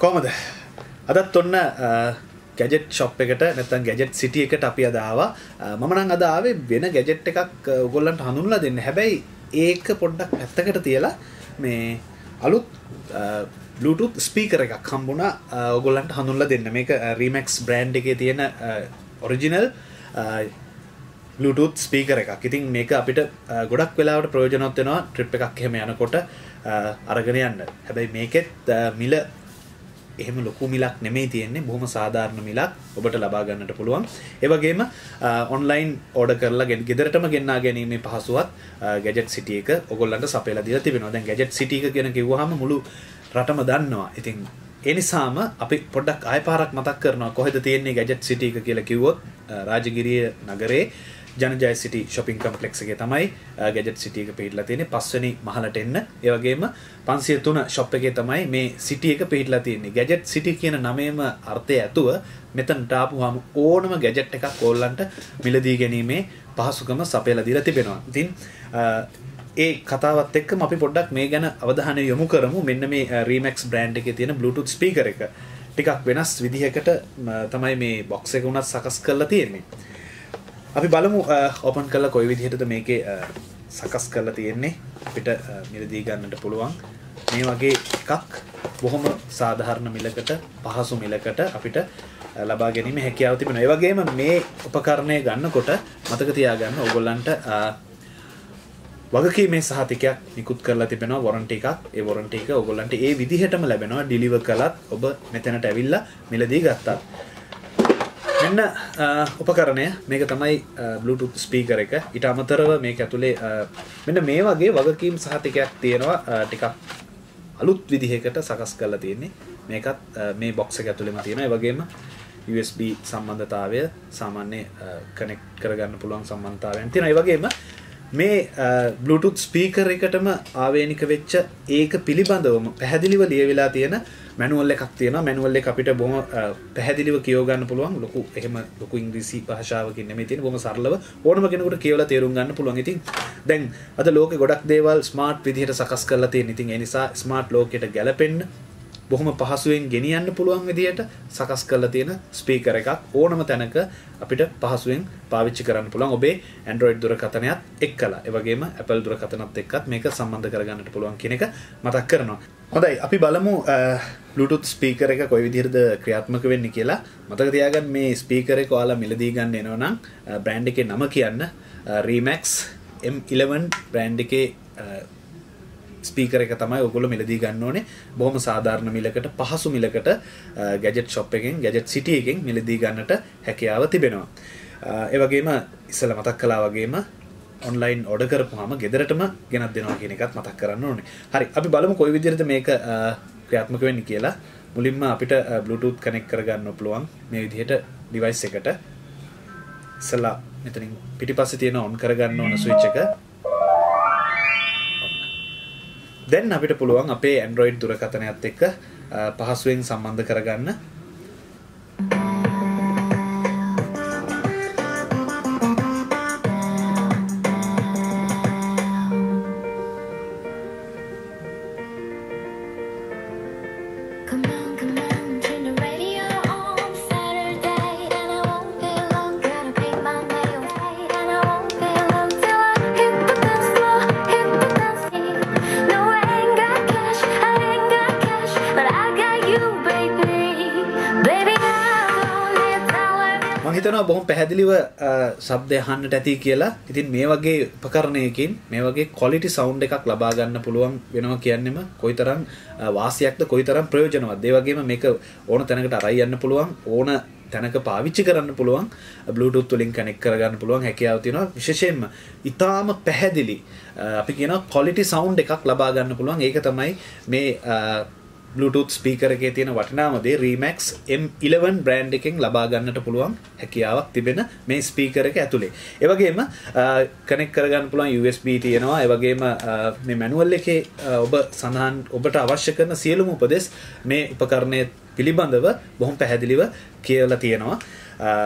කොහමද අදත් ඔන්න ගැජට් ෂොප් එකට නැත්නම් ගැජට් සිටි එකට අපි අද ආවා. මම නම් අද ආවේ වෙන ගැජට් එකක් ඔයගොල්ලන්ට හඳුන්වලා දෙන්න. හැබැයි ඒක පොඩ්ඩක් පැත්තකට තියලා මේ අලුත් Bluetooth ස්පීකර් එකක් හම්බුණා ඔයගොල්ලන්ට හඳුන්වලා දෙන්න. මේක Remax brand එකේ තියෙන original Bluetooth ස්පීකර් එකක්. ඉතින් මේක අපිට ගොඩක් වෙලාවට ප්‍රයෝජනවත් වෙනවා ට්‍රිප් එකක් එහෙම යනකොට අරගෙන යන්න. හැබැයි මේකෙත් මිල එහෙම ලොකු මිලක් නෙමෙයි තියෙන්නේ. බොහොම සාධාරණ මිලක් ඔබට ලබා ගන්නට පුළුවන්. ඒ වගේම ඔන්ලයින් ඕඩර් කරලා ගෙදරටම ගෙන්නා ගැනීමේ පහසුවත් ගැජට් සිටි එක ඔයගොල්ලන්ට සපයලා දීලා තිබෙනවා. දැන් ගැජට් සිටි එක කියන කිව්වහම මුළු රටම දන්නවා. ඉතින් ඒ නිසාම අපි පොඩ්ඩක් ආයෙ පාරක් මතක් කරනවා කොහෙද තියෙන්නේ ගැජට් සිටි එක කියලා කිව්වොත් රාජගිරිය නගරේ ජනජය සිටි shopping complex එකේ තමයි ගැජට් සිටි එක පිහිටලා තියෙන්නේ. 5 වෙනි මහලට එන්න. ඒ වගේම 503 shop එකේ තමයි මේ සිටි එක පිහිටලා තියෙන්නේ. ගැජට් සිටි කියන නමේම අර්ථය ඇතුව මෙතනට ආපුවාම ඕනම ගැජට් එකක් ඕල්ලන්ට මිලදී ගැනීමේ පහසුකම සපයලා දීලා තිබෙනවා. ඉතින් ඒ කතාවත් එක්කම අපි පොඩ්ඩක් මේ ගැන අවධානය යොමු කරමු. මෙන්න මේ Remax brand එකේ තියෙන Bluetooth speaker එක ටිකක් වෙනස් විදිහකට තමයි මේ box එක උනත් සකස් කරලා තියෙන්නේ. අපි බලමු ඕපන් කරලා කොයි විදිහටද මේකේ සකස් කරලා තියෙන්නේ. අපිට මිලදී ගන්නට පුළුවන් මේ වගේ එකක් බොහොම සාධාරණ මිලකට පහසු මිලකට අපිට ලබා ගැනීම හැකියාව තිබෙනවා. ඒ වගේම මේ උපකරණය ගන්නකොට මතක තියාගන්න ඕගොල්ලන්ට වගකීමේ සහතිකයක් නිකුත් කරලා තිබෙනවා වොරන්ටි එකක්. ඒ වොරන්ටි එක ඕගොල්ලන්ට ඒ විදිහටම ලැබෙනවා. ඩිලිවර් කළත් ඔබ මෙතනට ඇවිල්ලා මිලදී ගත්තා. මෙන්න උපකරණය මේක තමයි Bluetooth ස්පීකර් එක. ඊට අමතරව මේක ඇතුලේ මෙන්න මේ වගේ වගකීම් සහතිකයක් තියෙනවා. ටිකක් අලුත් විදිහකට සකස් කරලා තියෙන්නේ. මේකත් මේ box එක ඇතුලේම තියෙනවා. ඒ වගේම USB සම්බන්ධතාවය සාමාන්‍ය කනෙක්ට් කරගන්න පුළුවන් සම්බන්ධතාවයන් තියෙනවා. ඒ වගේම මේ Bluetooth ස්පීකර් එකටම ආවේනික වෙච්ච ඒක පිළිබඳවම පැහැදිලිව ලියවිලා තියෙන මැනුවල් එකක් තියෙනවා. මැනුවල් එක අපිට බොහොම පැහැදිලිව කියව ගන්න පුළුවන්. ලොකු ඉංග්‍රීසි භාෂාවකින් නෙමෙයි තියෙන්නේ. බොහොම සරලව ඕනම කෙනෙකුට කියවලා තේරුම් ගන්න පුළුවන්. ඉතින් දැන් අද ලෝකේ ගොඩක් දේවල් ස්මාර්ට් විදිහට සකස් කරලා තියෙන. ඉතින් ඒ නිසා ස්මාර්ට් ලෝකයට ගැලපෙන්න බොහොම පහසුවෙන් ගෙනියන්න පුළුවන් විදිහට සකස් කරලා තියෙන ස්පීකර් එකක් ඕනම තැනක අපිට පහසුවෙන් පාවිච්චි කරන්න පුළුවන්. ඔබේ Android දුරකථනයත් එක්කලා. ඒ වගේම Apple දුරකථනත් එක්කත් මේක සම්බන්ධ කරගන්නට පුළුවන් කියන එක මතක් කරනවා. හොඳයි අපි බලමු Bluetooth ස්පීකර් එක කොයි විදිහටද ක්‍රියාත්මක වෙන්නේ කියලා. මතක තියාගන්න මේ ස්පීකර් එක ඔයාලා මිලදී ගන්න එනවා නම් බ්‍රෑන්ඩ් එකේ නම කියන්න Remax M11 බ්‍රෑන්ඩ් එකේ ස්පීකර් එක තමයි ඔයගොල්ලෝ මිලදී ගන්න ඕනේ. බොහොම සාධාරණ මිලකට පහසු මිලකට ගැජට් ෂොප් එකෙන් ගැජට් සිටි එකෙන් මිලදී ගන්නට හැකියාව තිබෙනවා. ඒ වගේම ඉස්සෙල්ලා මතක් කළා වගේම ඔන්ලයින් ඕඩර් කරපුවාම ගෙදරටම ගෙනත් දෙනවා කියන එකත් මතක් කරන්න ඕනේ. හරි අපි බලමු කොයි විදිහටද මේක ක්‍රියාත්මක වෙන්නේ කියලා. මුලින්ම අපිට Bluetooth කනෙක්ට් කරගන්න පුළුවන් මේ විදිහට device එකට. ඉස්සෙල්ලා මෙතනින් පිටිපස්සේ තියෙන on කරගන්න ඕන switch එක. දැන් අපිට පුළුවන් අපේ Android දුරකථනයත් එක්ක පහසුවෙන් සම්බන්ධ කරගන්න. හිතනවා බොහොම පැහැදිලිව ශබ්දය අහන්නට ඇති කියලා. ඉතින් මේ වගේ උපකරණයකින් මේ වගේ quality sound එකක් ලබා ගන්න පුළුවන් වෙනවා කියන්නෙම කොයිතරම් වාසියක්ද කොයිතරම් ප්‍රයෝජනවත්ද. ඒ වගේම මේක ඕන තැනකට අරයි යන්න පුළුවන්. ඕන තැනක පාවිච්චි කරන්න පුළුවන්. Bluetooth වලින් කනෙක්ට් කරගන්න පුළුවන් හැකියාව තියෙනවා. විශේෂයෙන්ම ඊටාම පැහැදිලි අපි කියනවා quality sound එකක් ලබා ගන්න පුළුවන්. ඒක තමයි මේ Bluetooth speaker එකේ තියෙන වටිනාම දේ. Remax M11 brand එකෙන් ලබා ගන්නට පුළුවන් හැකියාවක් තිබෙන මේ speaker එක ඇතුලේ. ඒ වගේම connect කරගන්න පුළුවන් USB තියෙනවා. ඒ වගේම මේ manual එකේ ඔබට අවශ්‍ය කරන සියලුම උපදෙස් මේ උපකරණය පිළිබඳව බොහොම පැහැදිලිව කියලා තියෙනවා.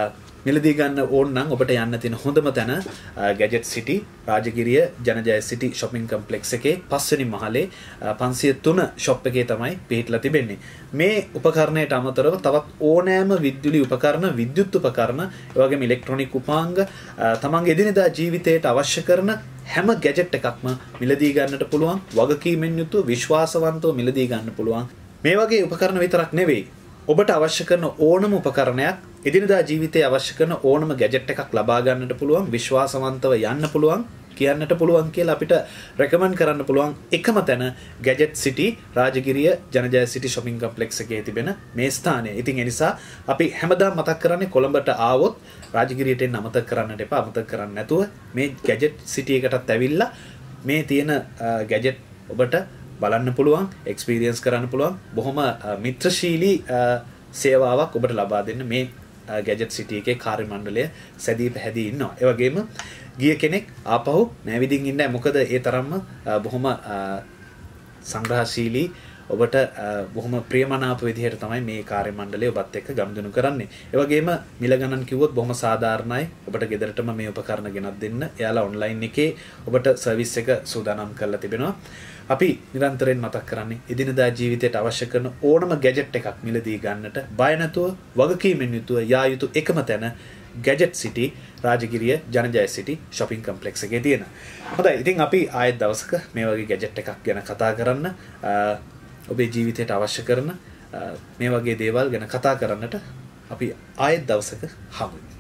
මිලදී ගන්න ඕන නම් ඔබට යන්න තියෙන හොඳම තැන Gadget City Rajagiriya ජනජය City shopping complex එකේ පස්වෙනි මහලේ 503 shop එකේ තමයි පිහිටලා තිබෙන්නේ. මේ උපකරණයට අමතරව තවත් ඕනෑම විදුලි උපකරණ, විද්‍යුත් උපකරණ, ඒ වගේම ඉලෙක්ට්‍රොනික උපාංග තමන්ගේ එදිනෙදා ජීවිතයට අවශ්‍ය කරන හැම ගැජට් එකක්ම මිලදී ගන්නට පුළුවන්. වගකීමෙන් යුතුව විශ්වාසවන්තව මිලදී ගන්න පුළුවන්. මේ වගේ උපකරණ විතරක් නෙවෙයි. ඔබට අවශ්‍ය කරන ඕනම උපකරණයක්, එදිනෙදා ජීවිතයේ අවශ්‍ය කරන ඕනම ගැජට් එකක් ලබා ගන්නට පුළුවන්, විශ්වාසවන්තව යන්න පුළුවන්, කියන්නට පුළුවන් කියලා අපිට රෙකමන්ඩ් කරන්න පුළුවන් එකම තැන Gadget City Rajagiriya ජනජය City shopping complex එකේ තිබෙන මේ ස්ථානය. ඉතින් ඒ නිසා අපි හැමදාම මතක් කරන්නේ කොළඹට ආවොත් රාජගිරියට එන්න අමතක කරන්නට එපා. අමතක කරන්නේ නැතුව මේ Gadget City එකටත් ඇවිල්ලා මේ තියෙන ගැජට් ඔබට බලන්න පුළුවන්, එක්ස්පීරියන්ස් කරන්න පුළුවන්. බොහොම මිත්‍රශීලී සේවාවක් ඔබට ලබා දෙන්න මේ Gadget City එකේ කාර්ය මණ්ඩලය සැදී පැහැදී ඉන්නවා. ඒ වගේම ගිය කෙනෙක් ආපහු නැවිදින් ඉන්නේ. මොකද ඒ තරම්ම බොහොම සංග්‍රහශීලී, ඔබට බොහොම ප්‍රියමනාප විදිහට තමයි මේ කාර්ය මණ්ඩලය ඔබත් එක්ක ගනුදෙනු කරන්නේ. ඒ වගේම මිල ගණන් කිව්වොත් බොහොම සාධාරණයි. ඔබට ගෙදරටම මේ උපකරණ ගෙනත් දෙන්න. එයාලා ඔන්ලයින් එකේ ඔබට සර්විස් එක සූදානම් කරලා තිබෙනවා. අපි නිරන්තරයෙන් මතක් කරන්නේ එදිනදා ජීවිතයට අවශ්‍ය කරන ඕනම ගැජට් එකක් මිලදී ගන්නට බය නැතුව වගකීමෙන් යුතුව යා යුතු එකම තැන Gadget City Rajagiriya ජනජය City shopping complex එකේ තියෙන. හොඳයි. ඉතින් අපි ආයෙත් දවසක මේ වගේ ගැජට් එකක් ගැන කතා කරන්න, ඔබේ ජීවිතයට අවශ්‍ය කරන මේ වගේ දේවල් ගැන කතා කරන්නට අපි ආයෙත් දවසක හමු වෙමු.